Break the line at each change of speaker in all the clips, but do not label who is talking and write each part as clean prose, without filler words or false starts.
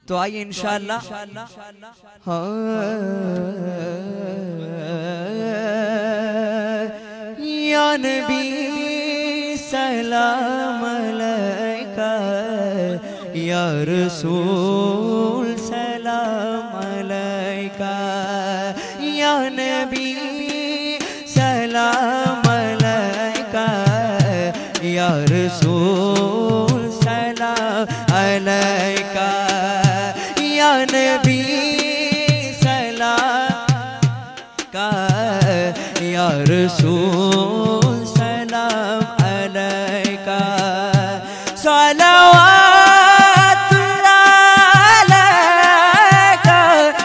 तो आइए इंशाअल्लाह या नबी सलाम अलैका या रसूल सलाम अलैका या नबी सलाम अलैका या रसूल सलाम अलैका या नबी सलाम का या रसूल सलाम अलैका सलावतुल्लाह अलैका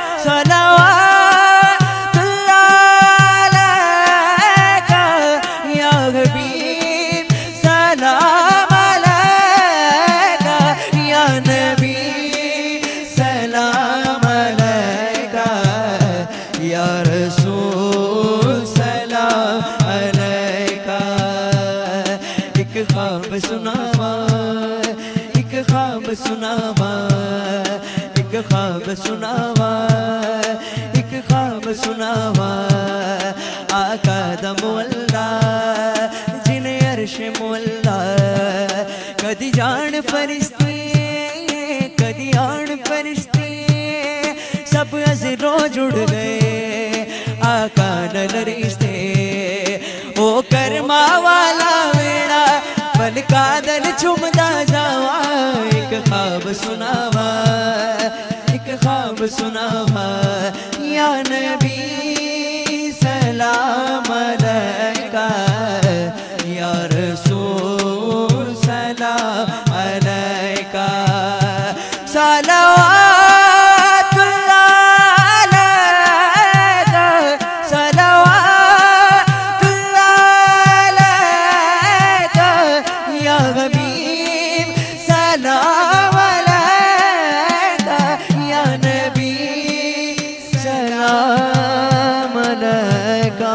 सलावतुल्लाह अलैका या हबीब सलाम अलैका या नबी सलाम अलैका या रसूल सलाम अलैका। एक ख्वाब सुनावा एक ख्वाब सुनावा एक ख्वाब सुनावा एक ख्वाब सुनावा आका दा मुअल्ला जिन्हें अर्श मुअल्ला कदी जान फरिश्ते कदी आन फरिश्ते सब अज़रों जुड़ गए आका नल रिश्ते ओ करमा वाला मेरा पल का दल चुमदा जावा एक ख्वाब सुनावा एक ख्वाब सुनावा या नबी सलाम अलैका या रसूल सलाम अलैका सलावतुल्लाह अलैका सलावतुल्लाह अलैका या हबीब सलाम अलैका या नबी सलाम अलैका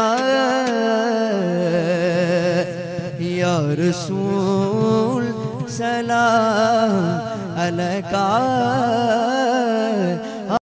या रसूल सलाम अलैका।